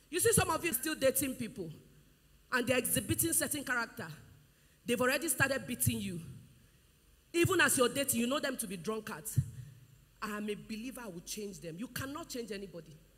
You see some of you still dating people and they're exhibiting certain character. They've already started beating you. Even as you're dating, you know them to be drunkards. I am a believer, I will change them. You cannot change anybody.